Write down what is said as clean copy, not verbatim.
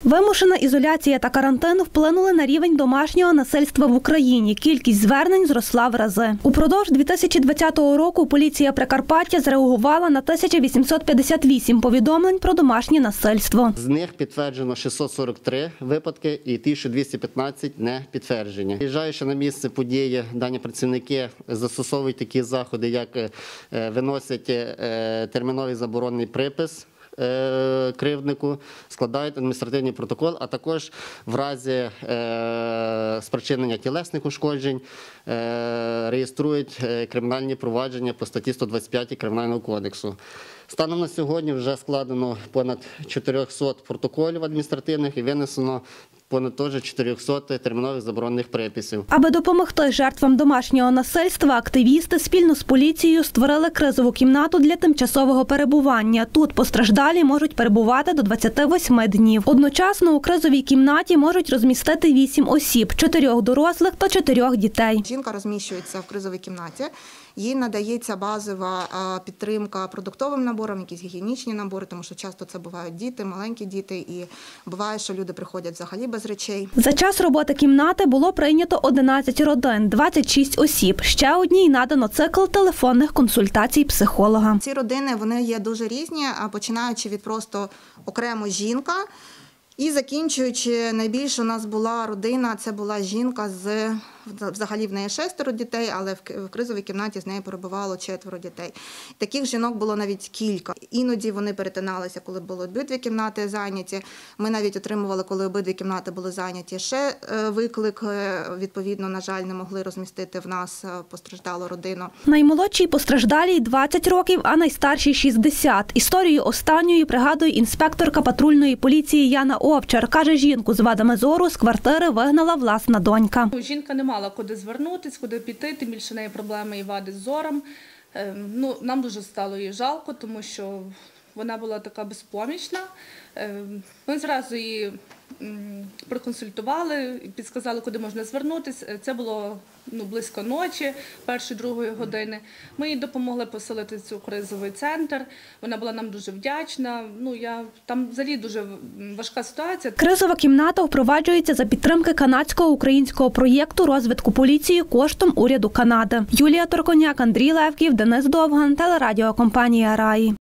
Вимушена ізоляція та карантин вплинули на рівень домашнього насильства в Україні. Кількість звернень зросла в рази. Упродовж 2020 року поліція Прикарпаття зреагувала на 1858 повідомлень про домашнє насильство. З них підтверджено 643 випадки і 1215 не підтверджені. Приїжджаючи на місце події, дані працівники застосовують такі заходи, як виносять терміновий заборонний припис кривднику, складають адміністративний протокол, а також в разі спричинення тілесних ушкоджень реєструють кримінальні провадження по статті 125 Кримінального кодексу. Станом на сьогодні вже складено понад 400 протоколів адміністративних і винесено понад 400 термінових заборонених приписів. Аби допомогти жертвам домашнього насильства, активісти спільно з поліцією створили кризову кімнату для тимчасового перебування. Тут постраждалі можуть перебувати до 28 днів. Одночасно у кризовій кімнаті можуть розмістити 8 осіб – 4 дорослих та 4 дітей. Жінка розміщується в кризовій кімнаті. Їй надається базова підтримка продуктовим наборам, якісь гігієнічні набори, тому що часто це бувають діти, маленькі діти, і буває, що люди приходять взагалі без речей. За час роботи кімнати було прийнято 11 родин, 26 осіб. Ще одній надано цикл телефонних консультацій психолога. Ці родини, вони є дуже різні, починаючи від просто окремо жінка і закінчуючи, найбільше у нас була родина, це була жінка взагалі в неї 6 дітей, але в кризовій кімнаті з нею перебувало 4 дітей. Таких жінок було навіть кілька. Іноді вони перетиналися, коли були обидві кімнати зайняті. Ми навіть отримували, коли обидві кімнати були зайняті, ще виклик. Відповідно, на жаль, не могли розмістити в нас постраждалу родину. Наймолодшій постраждалій 20 років, а найстаршій 60. Історію останньої пригадує інспекторка патрульної поліції Яна Овчар. Каже, жінку з вадами зору з квартири вигнала власна донька. Жінка не мала куди звернутися, куди піти, тим більше в неї проблеми і вади з зором. Нам дуже стало її жалко, тому що вона була така безпомічна. Ми зразу її проконсультували, підсказали, куди можна звернутися. Це було близько ночі, 1-2 години. Ми їй допомогли поселити цю кризовий центр. Вона була нам дуже вдячна. Там взагалі дуже важка ситуація. Кризова кімната впроваджується за підтримки канадського українського проєкту розвитку поліції коштом уряду Канади. Юлія Торконяк, Андрій Левків, Денис Довган, телерадіокомпанія «Раї».